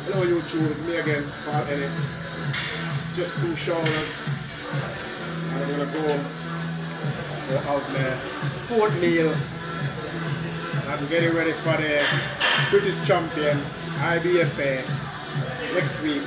know you choose me again, Paul Ellis. Just 2 showers. And I'm gonna go out there. 4th meal. I'm getting ready for the British champion IBFA next week.